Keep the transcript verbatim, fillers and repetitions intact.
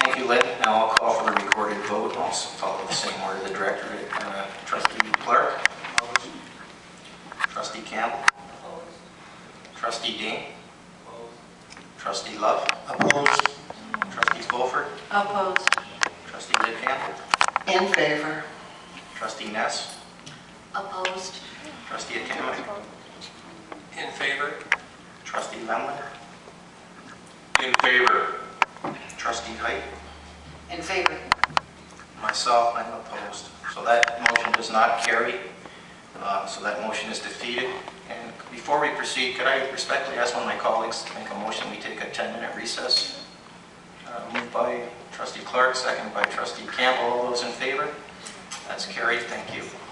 Thank you, Lynn. Now I'll call for the recorded vote. I'll also follow the same order the director did. Uh, Trustee Clark? Opposed. Trustee Campbell? Opposed. Trustee Dean? Opposed. Trustee Love? Opposed. Trustee Beaufort? Opposed. Trustee Lidkamp? In favor. Trustee Ness? Opposed. Trustee Akama? In favor. Trustee Lemler? In favor. Trustee Height? In favor. Myself, I'm opposed. So that motion does not carry. Uh, so that motion is defeated. And before we proceed, could I respectfully ask one of my colleagues to make a motion we take a ten minute recess? Uh, moved by Trustee Clark, second by Trustee Campbell. All those in favor? That's carried. Thank you.